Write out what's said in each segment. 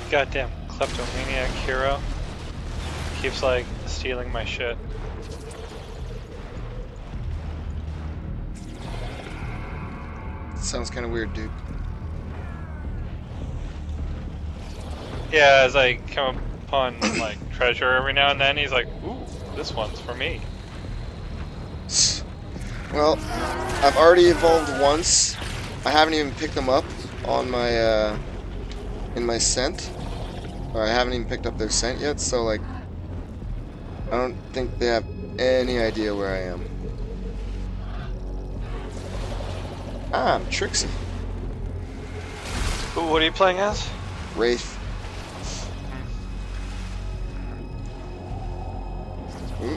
goddamn kleptomaniac hero keeps like stealing my shit. Sounds kind of weird, dude. Yeah, as I come upon like treasure every now and then, he's like, "Ooh, this one's for me." Well, I've already evolved once. I haven't even picked them up on my in my scent, or I haven't even picked up their scent yet. So like, I don't think they have any idea where I am. Ah, I'm Trixie. Ooh, what are you playing as? Wraith. Ooh.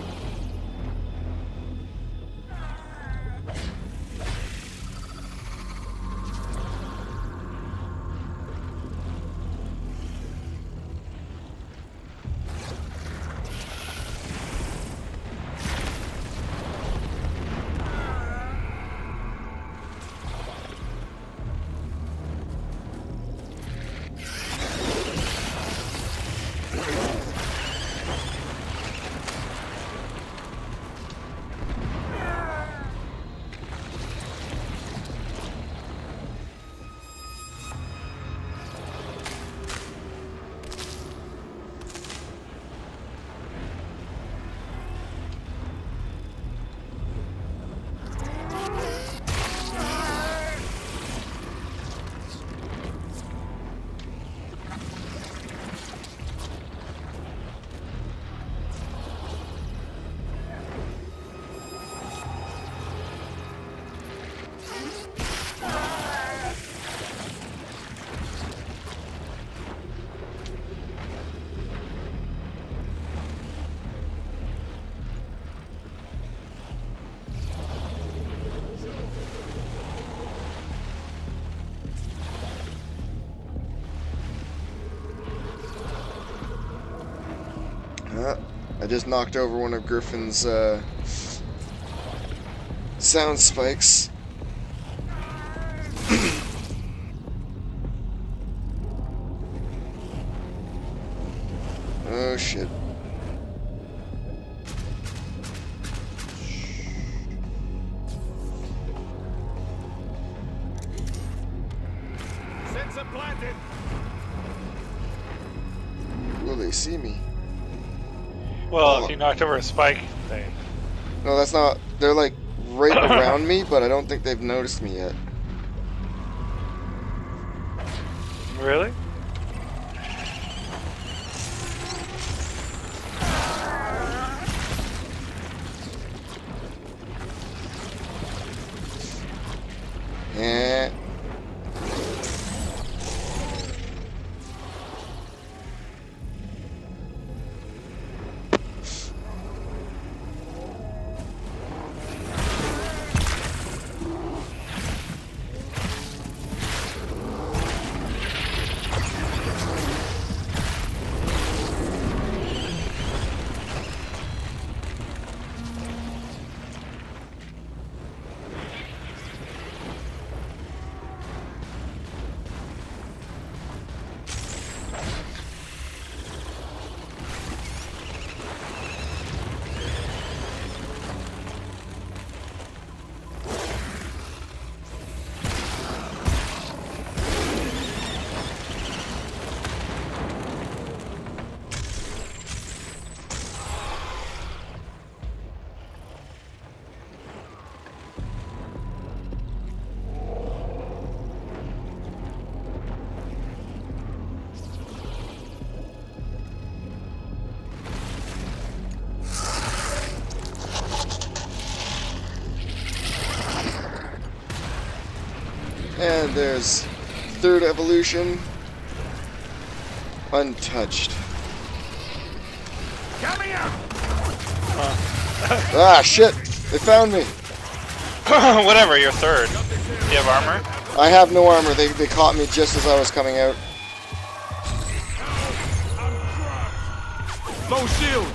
I just knocked over one of Griffin's sound spikes. Oh shit. Sensor planted. Will they see me? Well, if you knocked over a spike, they... No, that's not. They're like right around me, but I don't think they've noticed me yet. Really? Yeah. And there's third evolution, untouched. Coming out. Ah, shit! They found me. Whatever, you're third. Do you have armor? I have no armor. They caught me just as I was coming out. Low shield.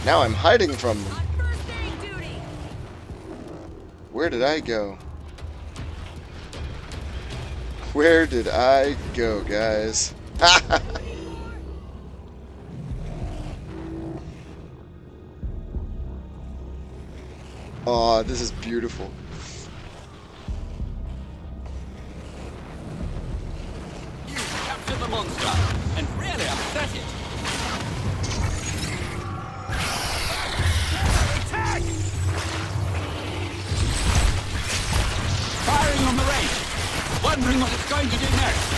Now I'm hiding from them. Where did I go? Where did I go, guys? Oh, this is beautiful. You captured the monster and really upset it. Attack! Firing on the Wraith. Wondering what it's going to do next.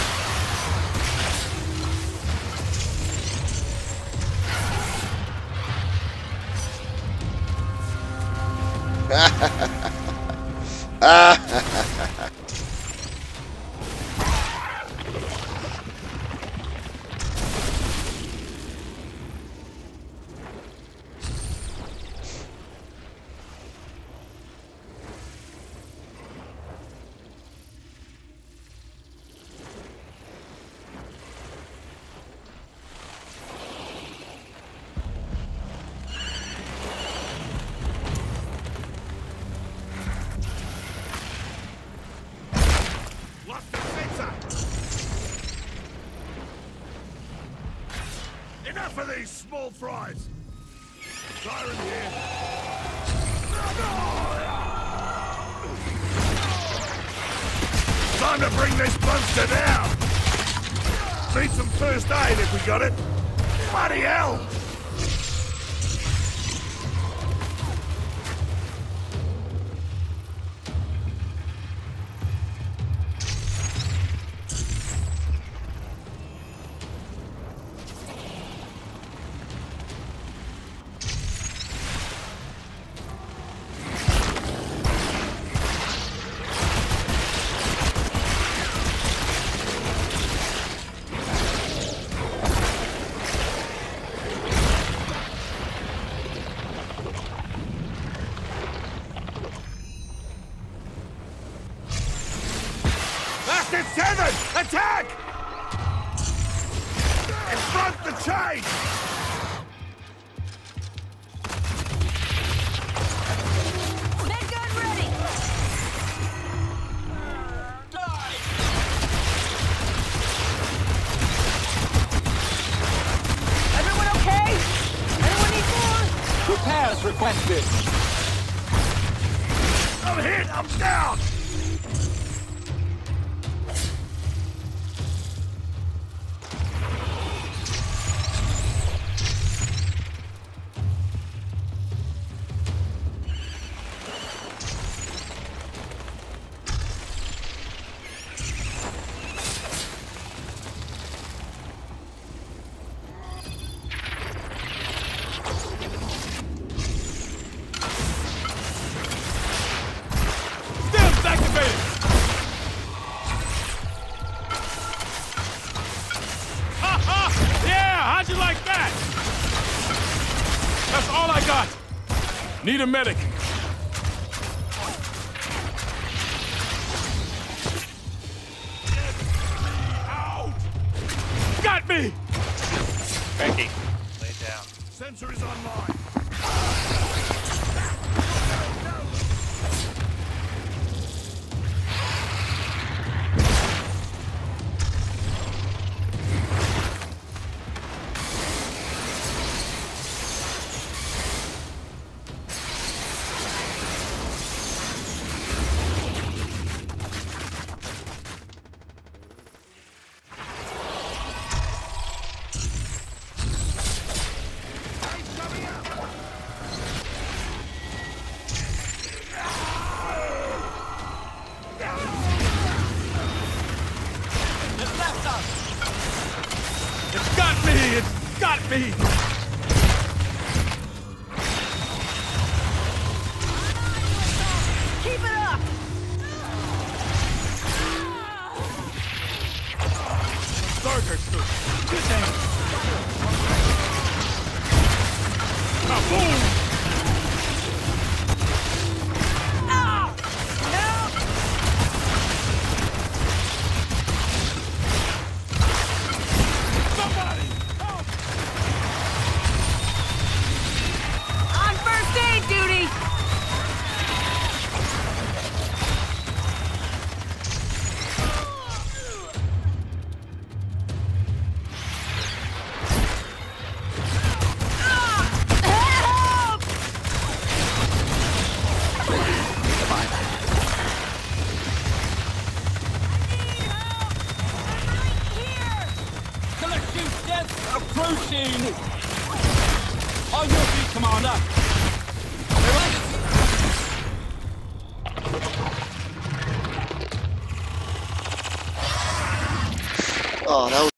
Enough of these small fries! Siren here! Time to bring this monster down! Need some first aid if we got it! Bloody hell! It's tethered! Attack! In front the chain! Med gun ready! Die! Everyone okay? Anyone need more? Repairs requested. I'm hit! I'm down! How'd you like that? That's all I got. Need a medic. Get me out! Got me! Frankie, lay down. Sensor is online. It's got me! It's got me! Keep it up! Burger soup. Good thing. Kaboom! Ah! Help! Somebody! Help! Proceed! On your feet, Commander! Oh, that was